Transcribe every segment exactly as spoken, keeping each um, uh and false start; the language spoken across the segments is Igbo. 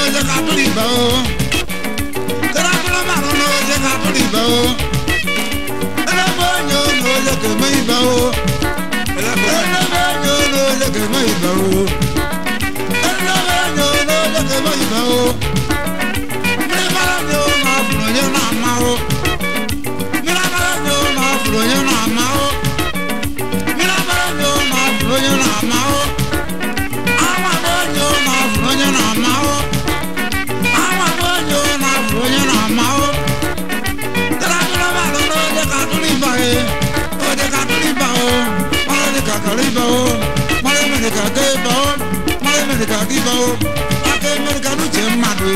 je katoliba o. Karabula maro no je katoliba o. Ela banyo no je kemeiba o. Ela banyo no je kemeiba o. Ela banyo no je kemeiba o. Me banyo na fronya na ma o. Me banyo na fronya na ma o. Me banyo na fronya na ma o. Ama banyo na fronya na ma o. Ama banyo na fronya na ma o. Karabula maro no je katoliba e. O je katoliba o. Kakaliba o, mare me kakeba o, mare me kakiba o, ake me kanu chemadwe.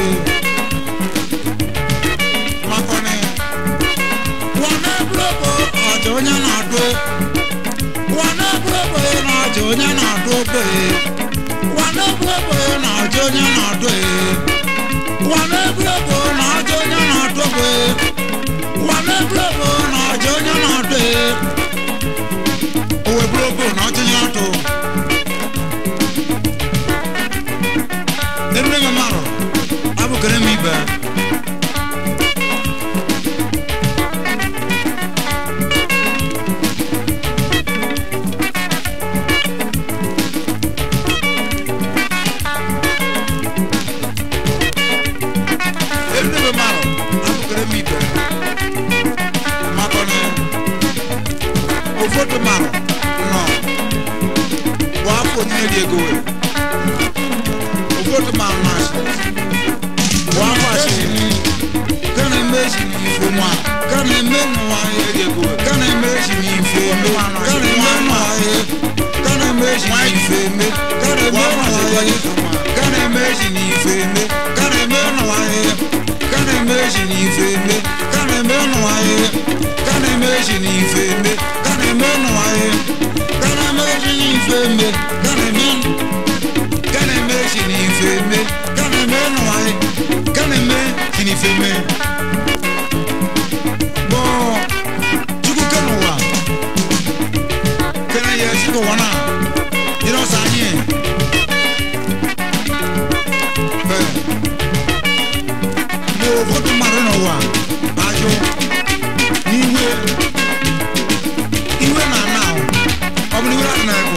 Makone, wana blobo ajonya na dwe, wana blobo na ajonya na dwe, wana blobo na ajonya na dwe, wana blobo na ajonya na dwe, wana blobo na ajonya na dwe. Owe blogo na chinyato. Enne ngamaro. Abu kremi ba. Enne ngamaro. Abu kremi ba. Makone. Ofoto maro. Diego, o voto malmas. O afaste, can imagine for one, can imagine Diego, can imagine for me, can imagine, can imagine for me, can imagine, can imagine for me, can imagine, can imagine for me, can imagine, can imagine for me, can imagine. Can imagine for me, can imagine, can imagine for me, can imagine, can imagine for me. Bon, tu go can wa? Can I yes go wana? You know sanye. Eh. Mo voto marona wa. Ajo. Niwe. Iwe na now. Obni wala na ko.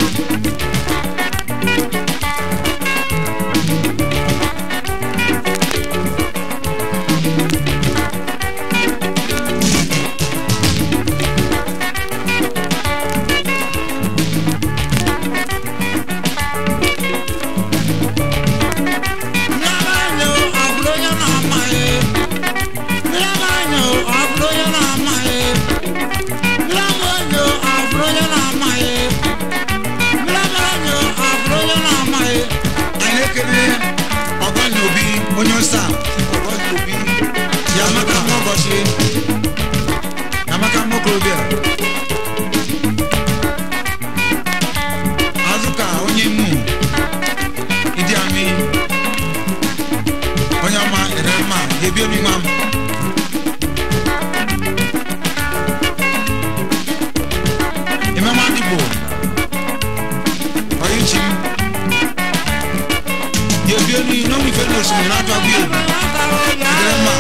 Onyosa, obi, yamaka mogoshi, yamaka mokrobia. Azuka onyemu, idi ami, onyama erema, yebi omi mam. Imama dibo, oyinchim. Yebi omi no mi fẹ́ lọ sùn látọ̀ bí o. Grandma.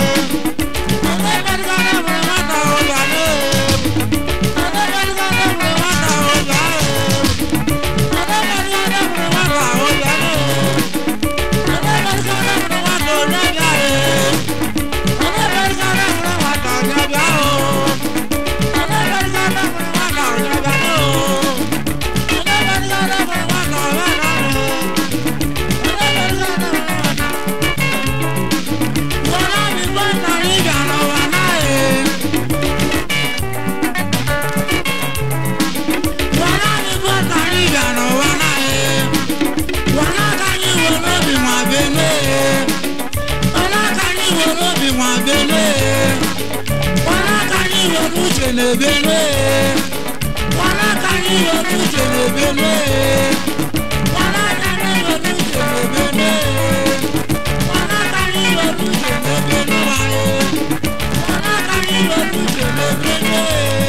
Benue, wana kani yokuche ne Benue, wana kani yokuche ne Benue, wana kani yokuche ne Benue, wana kani yokuche ne Benue,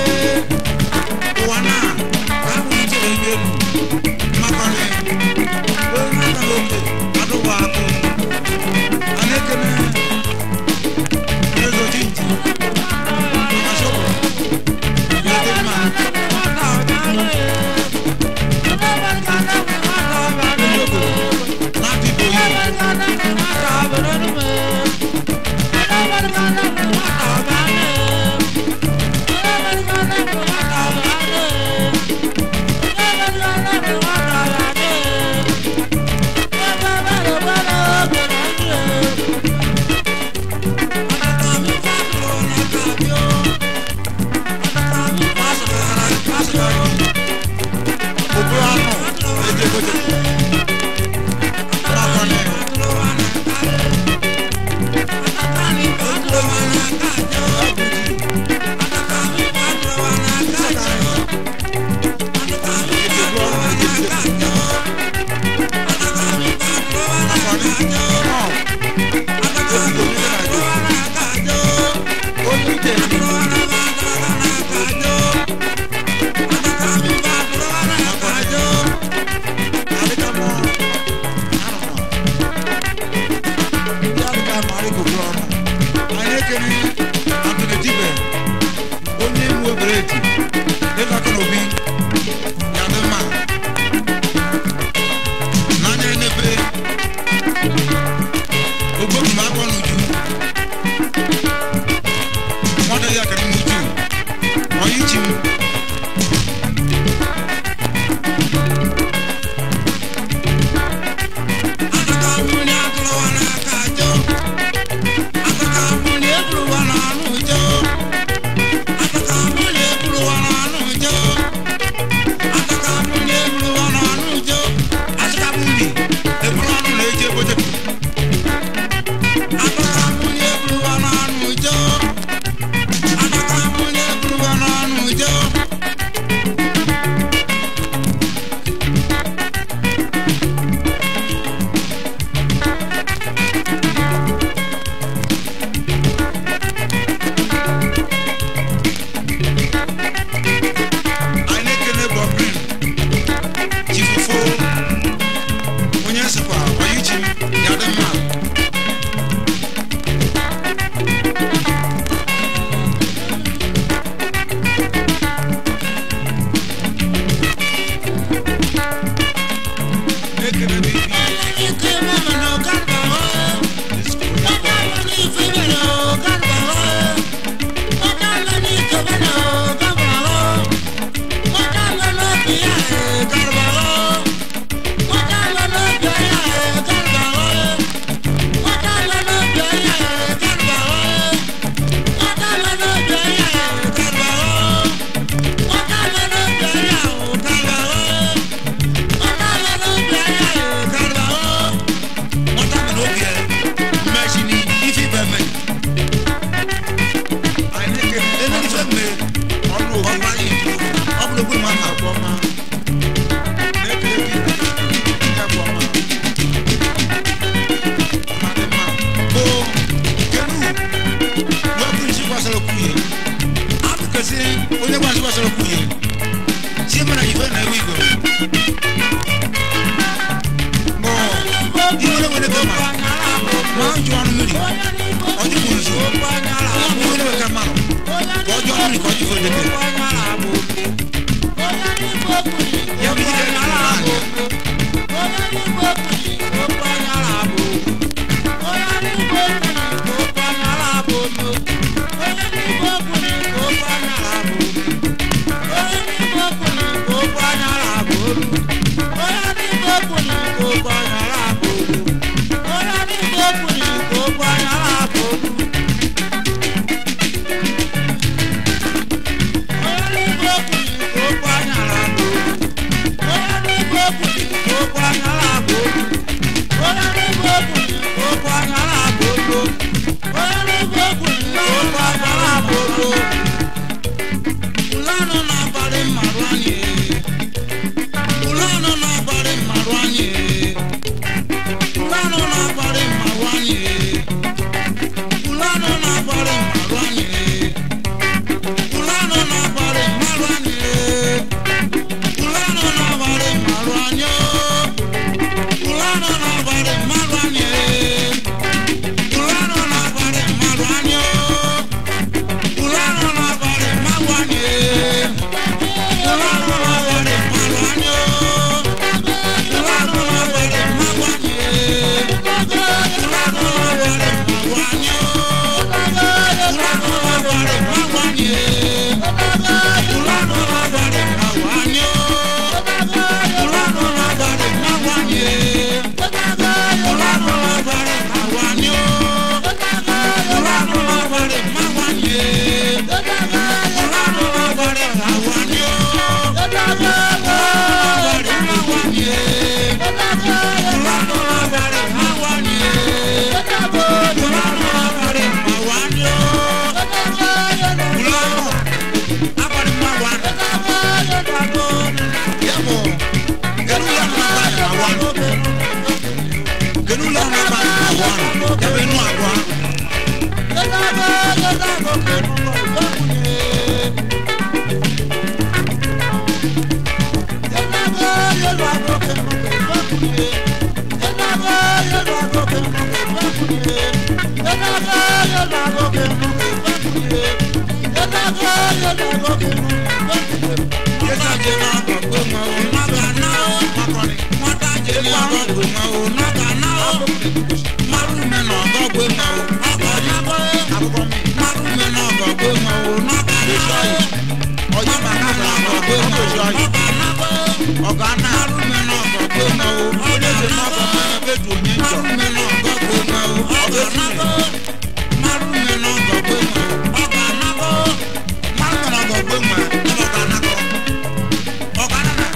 wana kamu che yelu, makane, wana kaloke, ado wako. Oh, one. Yabe no agwa. Yelago yelago kenu ko yakunye. Yelago yelago kenu ko yakunye. Yelago yelago kenu ko yakunye. Yelago yelago kenu ko yakunye. Yelago yelago kenu ko yakunye. Yesa jena ko ma o naga na o makoni. Mata jena ko ma o naga na o. Maru me no go gbe ma o. Akori akori maru me no go gbe ma o naga na o. Oya ma na go gbe ma o. Oga na maru me no go gbe ma o. Ole je ma go ma be tu nyi jo. Maru me no go gbe ma o. Oga na go maru me no go gbe ma o. Oga na go maru me no go gbe ma o. Oga na go oga na na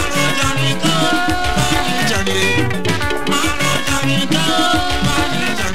Johnny,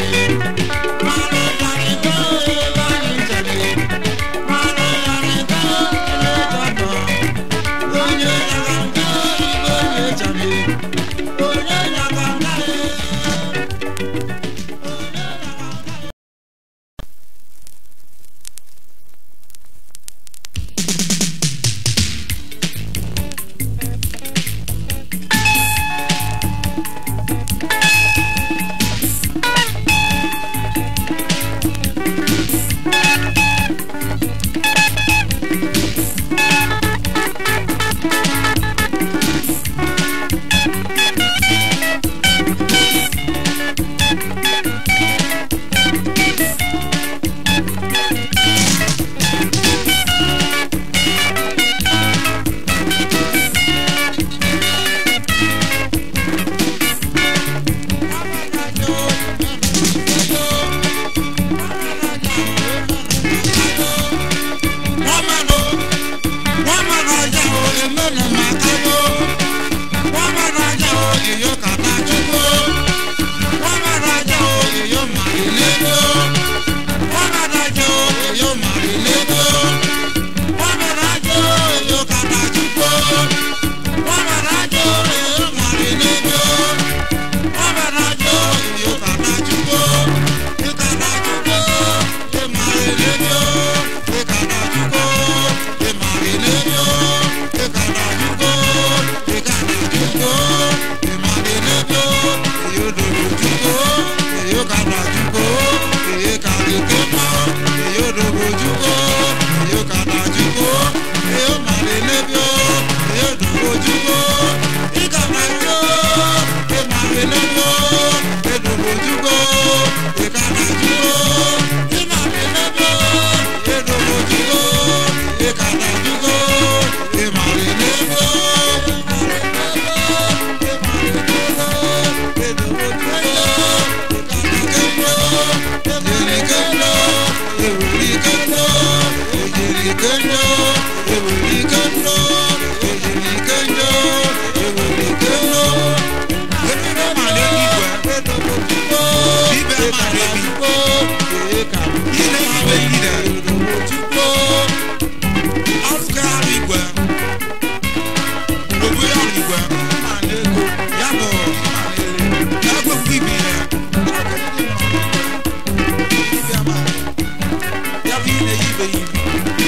gwa ma nego ya bo ma ele ya gwa bibi ya ya ma ya bi ne yibe yibi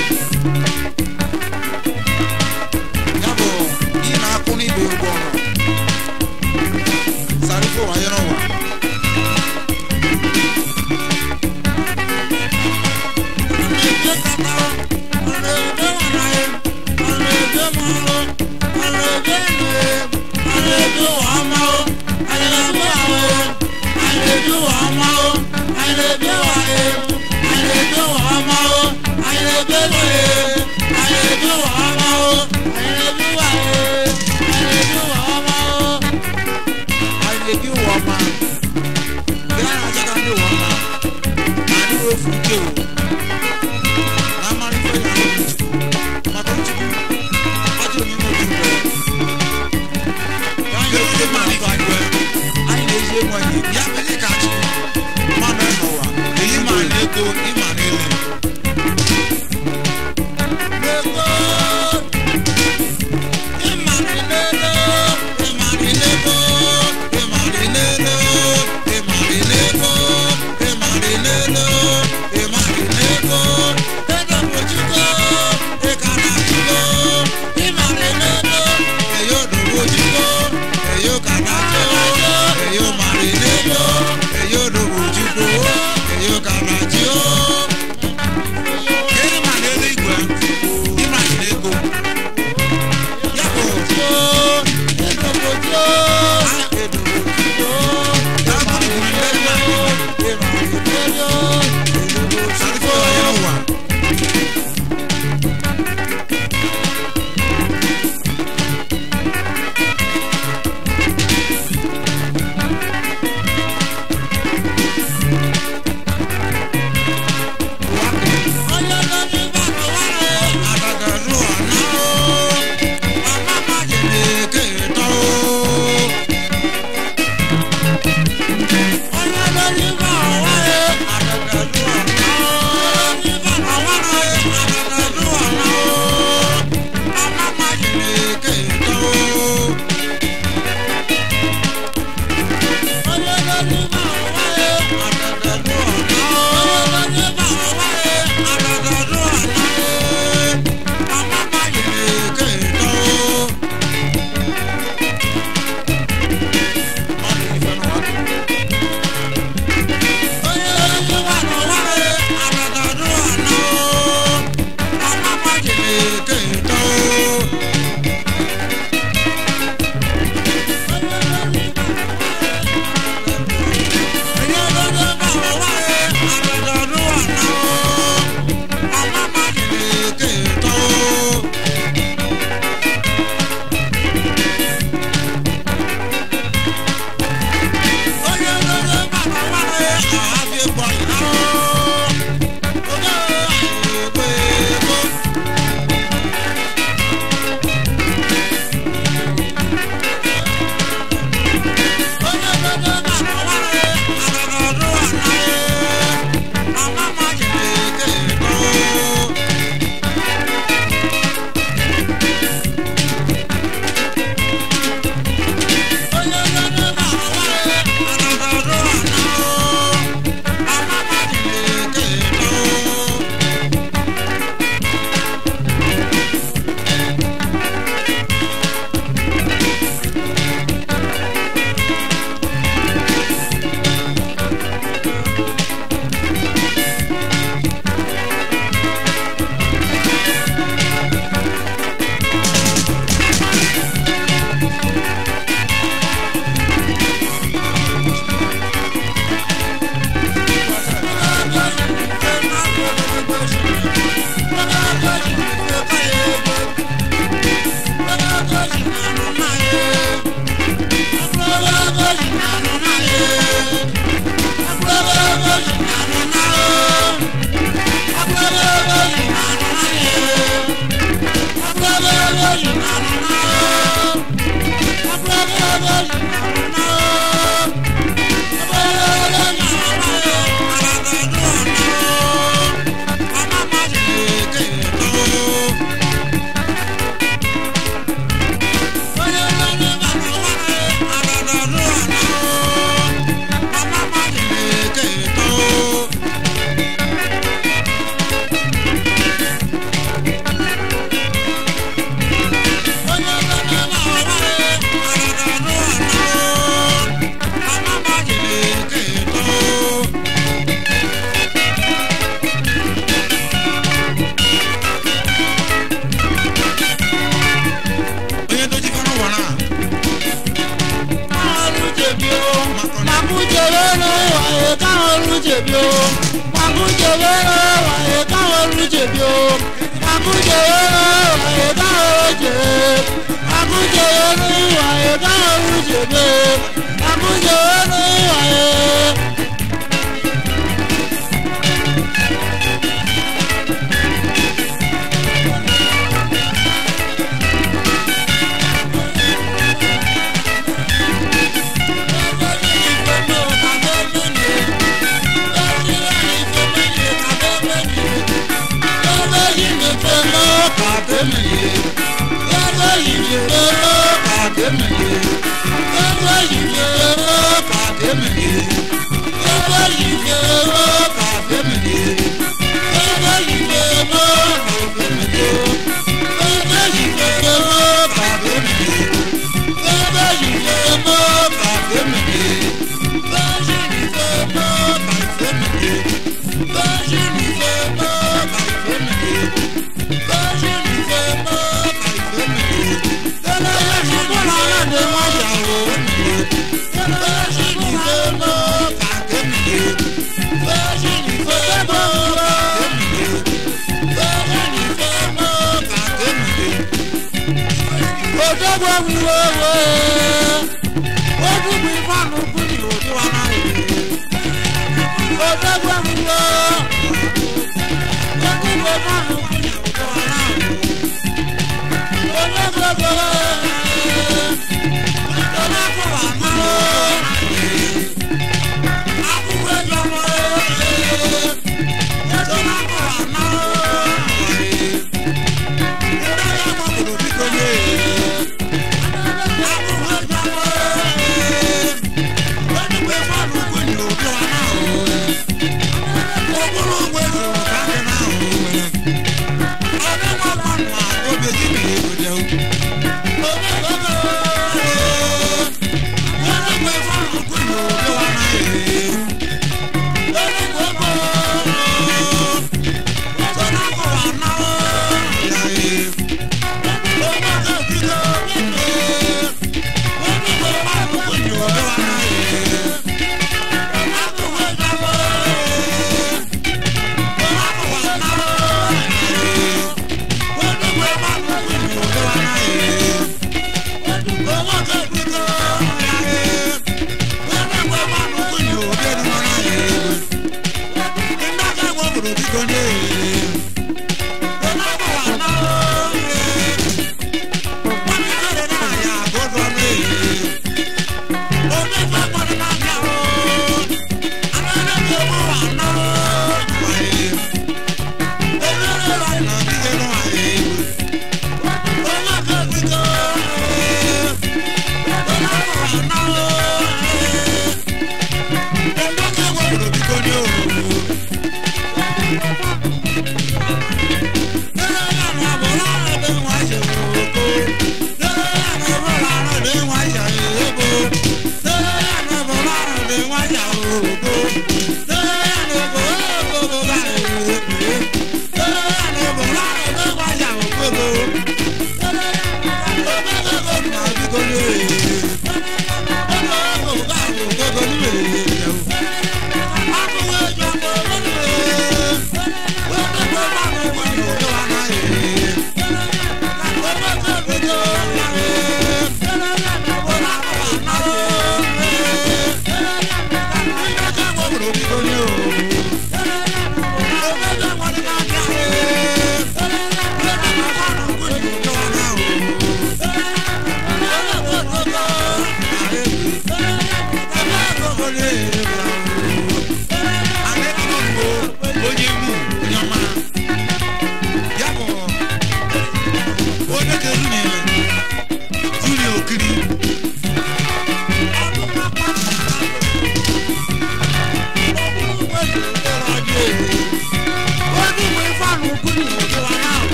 ya bo ina akuni be ugbo sari fo wa yo no wa you jebio Makunje wero wae kawo jebio Makunje wero wae kawo je Makunje wero wae kawo jebio Makunje wero wae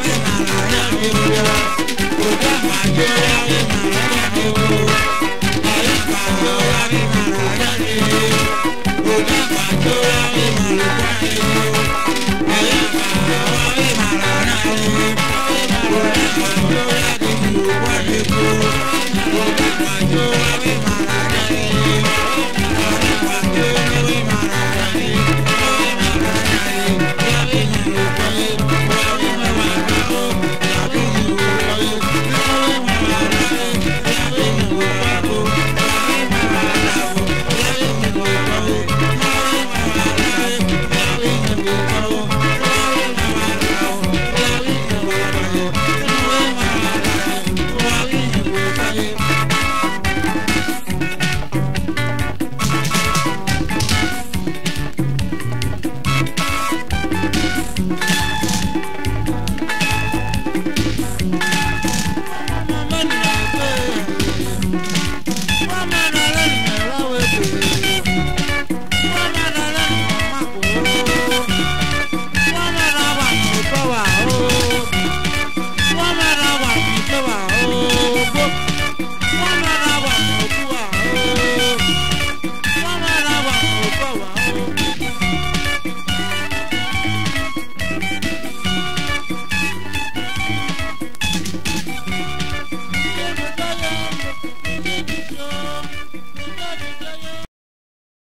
Thank you.